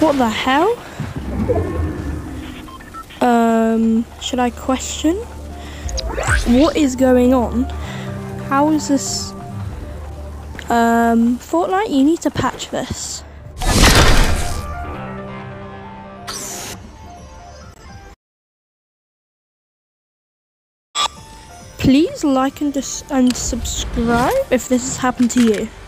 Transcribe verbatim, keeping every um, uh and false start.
What the hell? Um, should I question? What is going on? How is this? Um, Fortnite, you need to patch this. Please like and, dis and subscribe if this has happened to you.